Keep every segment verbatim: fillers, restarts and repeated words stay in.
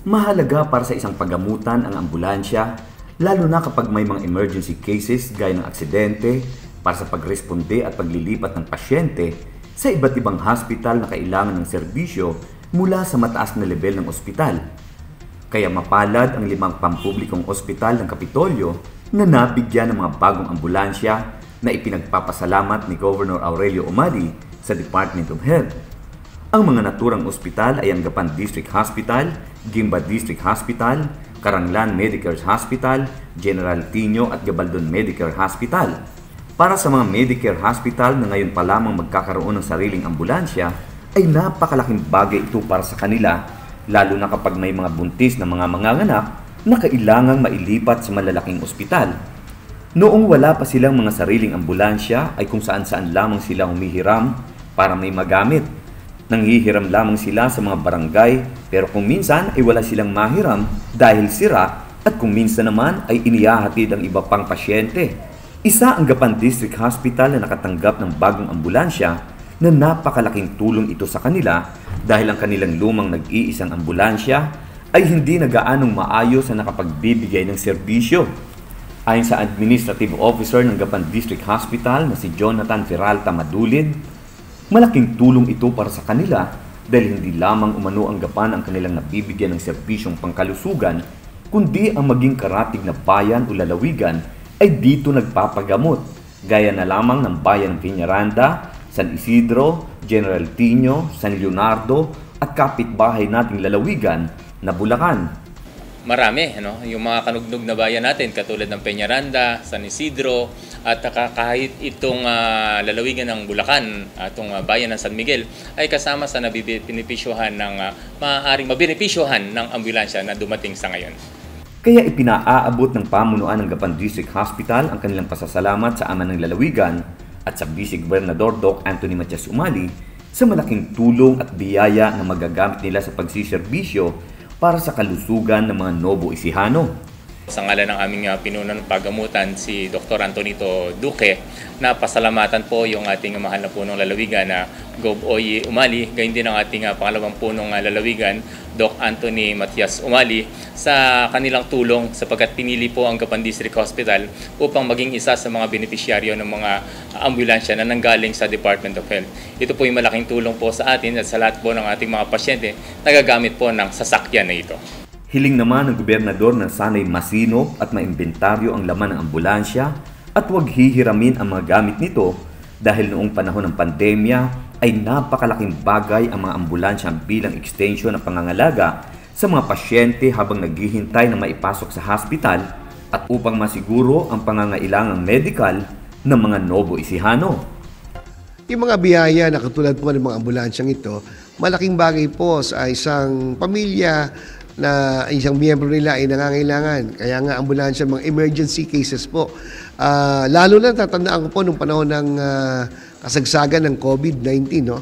Mahalaga para sa isang paggamutan ang ambulansya, lalo na kapag may mga emergency cases gaya ng aksidente, para sa pagresponde at paglilipat ng pasyente sa iba't ibang hospital na kailangan ng serbisyo mula sa mataas na level ng ospital. Kaya mapalad ang limang pampublikong ospital ng Kapitolyo na nabigyan ng mga bagong ambulansya na ipinagpapasalamat ni Governor Aurelio Umali sa Department of Health. Ang mga naturang ospital ay ang Gapan District Hospital, Guimba District Hospital, Caranglan Medicare Hospital, General Tino at Gabaldon Medicare Hospital. Para sa mga Medicare Hospital na ngayon pa lamang magkakaroon ng sariling ambulansya, ay napakalaking bagay ito para sa kanila, lalo na kapag may mga buntis na mga manganganak na kailangang mailipat sa malalaking ospital. Noong wala pa silang mga sariling ambulansya ay kung saan-saan lamang sila humihiram para may magamit. Nanghihiram lamang sila sa mga barangay, pero kung minsan ay wala silang mahiram dahil sira, at kung minsan naman ay inihahatid ang iba pang pasyente. Isa ang Gapan District Hospital na nakatanggap ng bagong ambulansya na napakalaking tulong ito sa kanila dahil ang kanilang lumang nag-iisang ambulansya ay hindi na gaanong maayos na nakapagbibigay ng serbisyo. Ayon sa Administrative Officer ng Gapan District Hospital na si Jonathan Feralta Madulid, malaking tulong ito para sa kanila dahil hindi lamang umano ang Gapan ang kanilang nabibigyan ng serbisyong pangkalusugan, kundi ang maging karatig na bayan o lalawigan ay dito nagpapagamot, gaya na lamang ng bayan ng Peñaranda, San Isidro, General Tino, San Leonardo at kapitbahay nating lalawigan na Bulacan. Marami, ano? Yung mga kanugnog na bayan natin katulad ng Peñaranda, San Isidro at kahit itong uh, lalawigan ng Bulacan, itong uh, bayan ng San Miguel ay kasama sa nabibinipisyohan ng uh, maaaring mabinipisyohan ng ambulansya na dumating sa ngayon. Kaya ipinaaabot ng pamunuan ng Gapan District Hospital ang kanilang pasasalamat sa ama ng lalawigan at sa Vice Gobernador Doc Anthony Matias Umali sa malaking tulong at biyaya na magagamit nila sa pagsiserbisyo para sa kalusugan ng mga Novo Ecijano. Sa ngalan ng aming uh, pinunan ng paggamutan, si Doctor Antonito Duque, na pasalamatan po yung ating mahal na punong lalawigan na Gob Oye Umali, gayon din ang ating uh, pangalawang punong uh, lalawigan, Doc Anthony Matias Umali, sa kanilang tulong sapagkat pinili po ang Gapan District Hospital upang maging isa sa mga benepisyaryo ng mga uh, ambulansya na nanggaling sa Department of Health. Ito po yung malaking tulong po sa atin at sa lahat po ng ating mga pasyente nagagamit po ng sasakyan na ito. Hiling naman ng gobernador na sana'y masinop at maimbentaryo ang laman ng ambulansya at huwag hihiramin ang mga gamit nito dahil noong panahon ng pandemya ay napakalaking bagay ang mga ambulansya bilang extension ng pangangalaga sa mga pasyente habang naghihintay na maipasok sa hospital at upang masiguro ang pangangailangang medical ng mga Novo Ecijano. Yung mga biyaya na katulad po ng mga ambulansyang ito, malaking bagay po sa isang pamilya na isang miyembro nila ay nangangailangan. Kaya nga ambulansya, mga emergency cases po. Uh, lalo na tatandaan ko po nung panahon ng uh, kasagsagan ng COVID nineteen, no,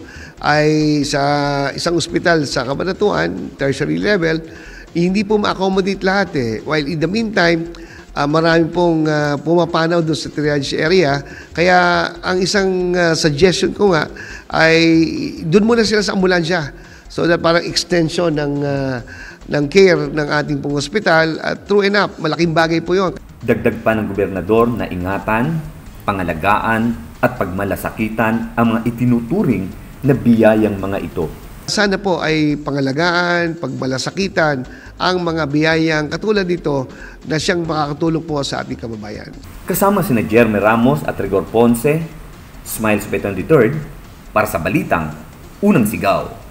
ay sa isang ospital sa Cabanatuan, tertiary level, hindi po ma-accommodate lahat eh. While in the meantime, uh, marami pong uh, pumapanaw doon sa triage area. Kaya ang isang uh, suggestion ko nga ay doon muna sila sa ambulansya. So that parang extension ng uh, ng care ng ating pong ospital at true enough, malaking bagay po yun. Dagdag pa ng gobernador na ingatan, pangalagaan at pagmalasakitan ang mga itinuturing na biyayang mga ito. Sana po ay pangalagaan, pagmalasakitan ang mga biyayang katulad dito na siyang makakatulong po sa ating kababayan. Kasama sina Jeremy Ramos at Rigor Ponce, Smiles Beton the third para sa Balitang Unang Sigaw.